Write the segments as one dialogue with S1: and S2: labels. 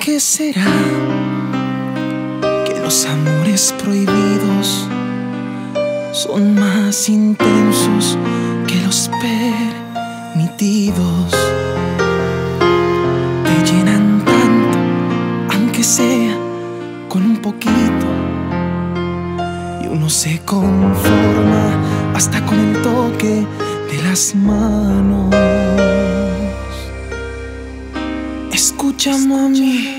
S1: qué será que los amores prohibidos son más intensos que los permitidos? Te llenan tanto, aunque sea con un poquito, y uno se conforma hasta con el toque de las manos. Escucha, mami.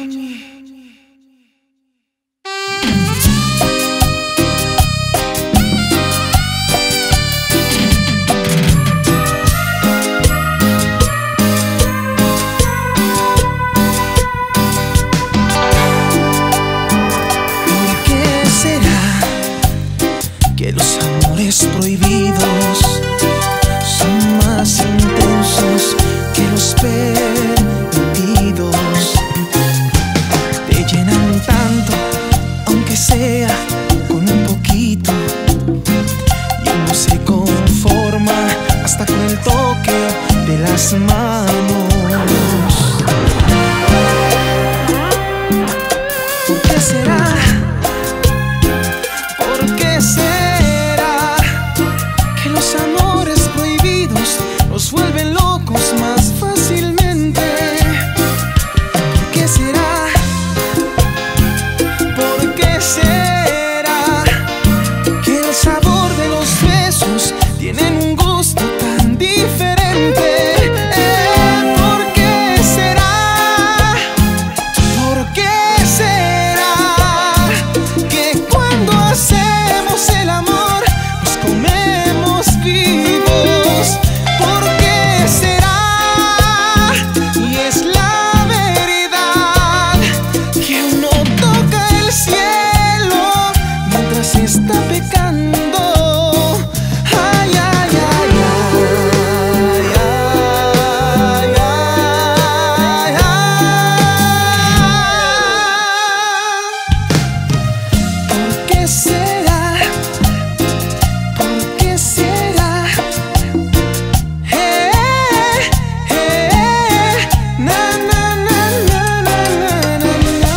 S1: Que los amores prohibidos son más intensos que los permitidos. Te llenan tanto, aunque sea con un poquito, y uno se conforma hasta con el toque de las manos. ¿Por qué será? ¿Por qué será que los amores prohibidos nos vuelven locos más fácilmente? ¿Por qué será? ¿Por qué será que el sabor de los besos tienen un gusto tan diferente? ¿Por qué será? ¿Por qué será que cuando hacemos el amor nos comemos vivos? ¿Por qué será? Y es la verdad que uno toca el cielo mientras está pecando. Ay, ay, ay, ay, ay, ay, ay, ay. ¿Por qué será? ¿Por qué será? Na, na, na, na, na, na, na,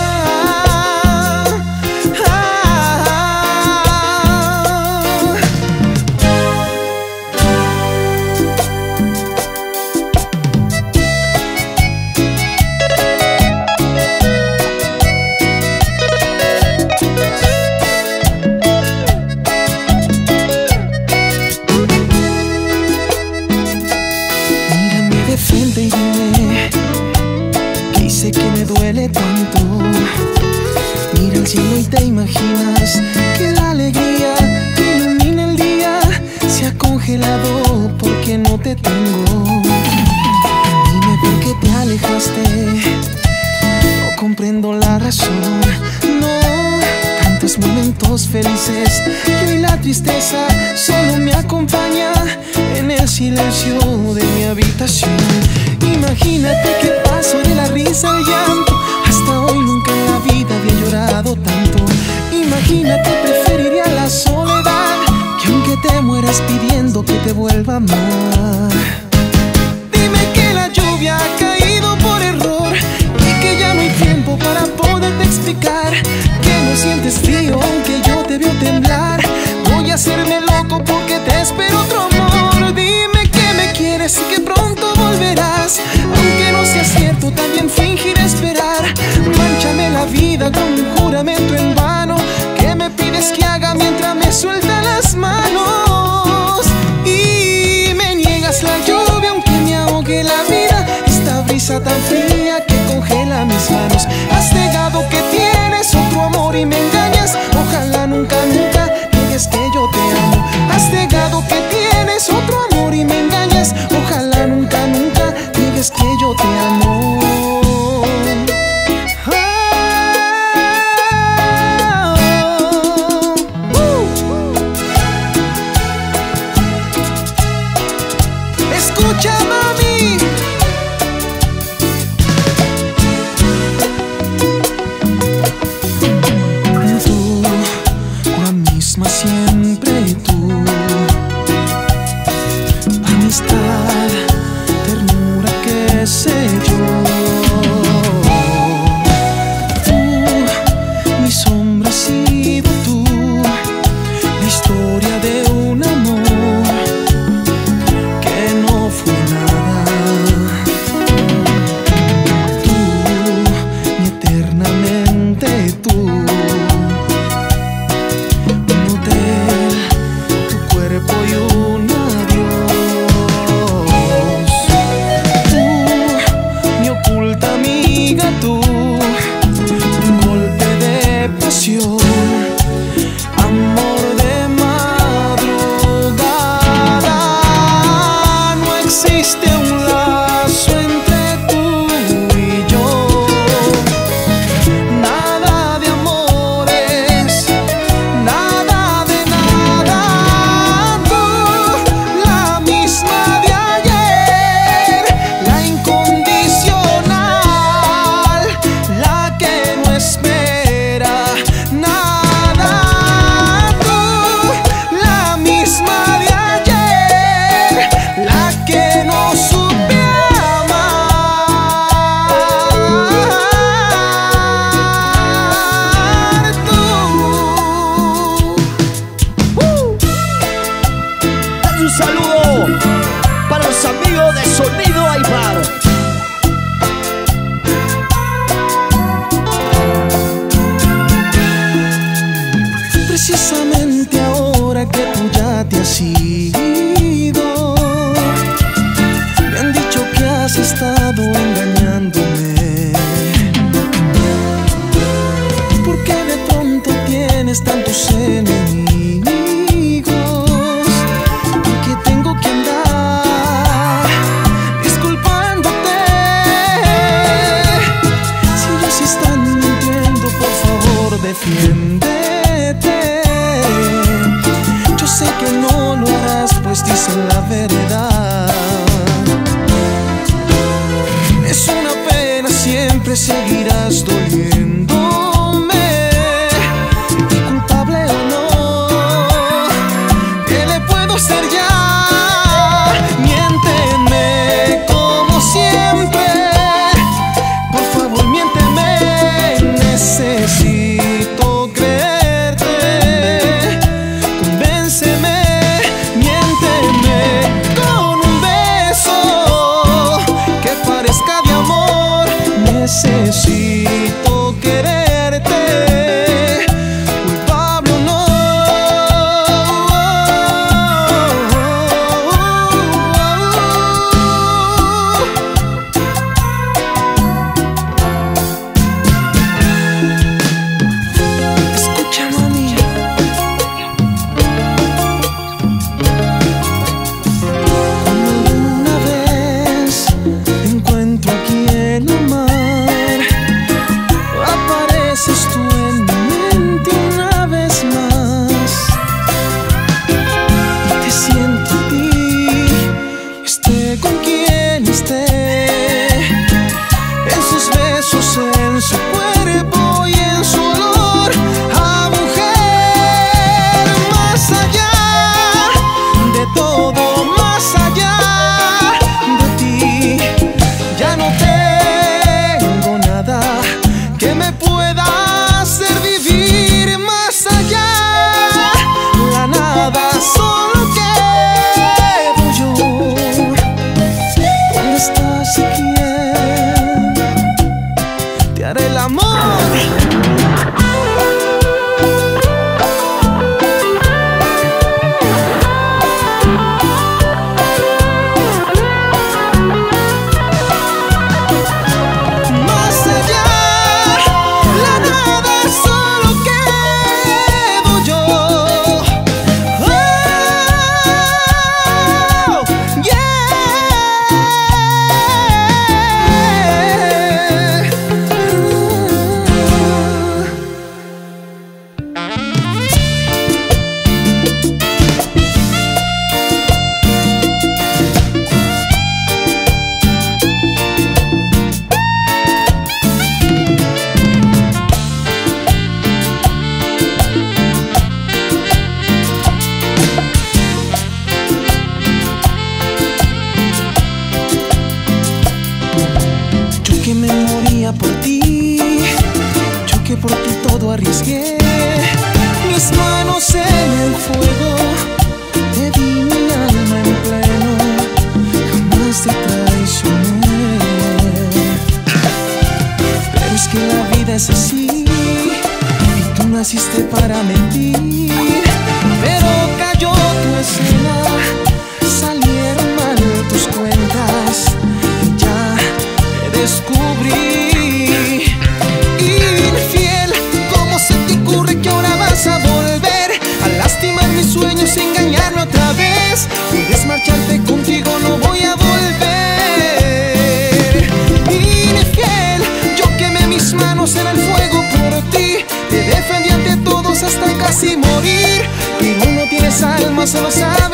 S1: Mírame de frente y dime qué hice que me duele tanto. Mira al cielo y te imaginas que la alegría que ilumina el día se ha congelado porque no te tengo. Dime por qué te alejaste, no comprendo la razón. No, tantos momentos felices que hoy la tristeza solo me acompaña en el silencio de mi habitación. Imagínate que paso de la risa al llanto, hasta hoy nunca en la vida había llorado tanto. Imagínate, preferiría la soledad, que aunque te mueras pidiendo que te vuelva a amar. Dime que la lluvia ha caído por error y que ya no hay tiempo para poderte explicar que no sientes frío aunque yo te veo temblar. Voy a hacerme loco porque te espero otro amor. Dime que me quieres y que pronto volverás, aunque no sea cierto, también fingiré esperar. Mánchame la vida con un juramento en vano que me pides que haga mientras me sueltan las manos y me niegas sido. Me han dicho que has estado engañándome. ¿Por qué de pronto tienes tantos enemigos? ¿Por qué tengo que andar disculpándote? Si ellos están mintiendo, por favor, defiéndete. Yo sé que no lo harás, pues dicen la verdad. Es una pena, siempre seguirás doliéndome. Y culpable o no, ¿qué le puedo hacer ya? Miénteme como siempre. Por favor, miénteme. Necesito creerte. Convénceme. Miénteme con un beso que parezca de amor. Necesito quererte, culpable o no. Escucha, mami. Cuando alguna vez te encuentro aquí en la mar, apareces tú en mi mente una vez más. Te siento a ti, esté con quien esté, en sus besos, en su cuerpo y en su olor a mujer. Más allá de todo, más allá de ti, ya no tengo nada que me pueda hacer vivir. Más allá, la nada, solo quedo yo. ¿Dónde estás y quién te hará el amor? Más allá, la nada, solo quedo yo. Oh, yeah. Yo que me moría por ti, yo que por ti todo arriesgué, mis manos en el fuego, te di mi alma en pleno, jamás te traicioné. Pero es que la vida es así, y tú naciste para mentir. Pero cayó tu escena, salieron mal tus cuentas, y ya te descubrí. Infiel, ¿cómo se te ocurre que ahora vas a volver a lastimar mis sueños, engañarme otra vez? Puedes marcharte, contigo no voy a volver. Infiel, yo quemé mis manos en el fuego por ti, te defendí ante todos hasta casi morir. Pero no tienes alma, solo sabes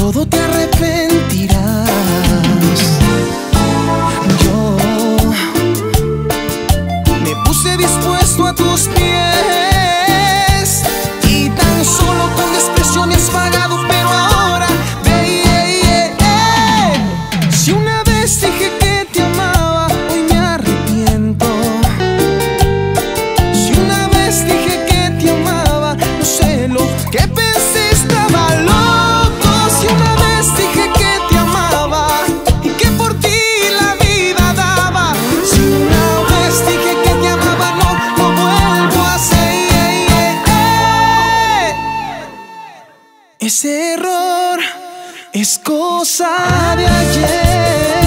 S1: todo te arrepentirás. Yo me puse dispuesto a tus pies y tan solo con desprecio me has pagado, pero ahora si una vez dije que te amaba, hoy me arrepiento. Si una vez dije que te amaba, no sé lo que pensé, estaba loco. Si una vez dije que te amaba y que por ti la vida daba. Si una vez dije que te amaba, no vuelvo a hacer. Ese error es cosa de ayer.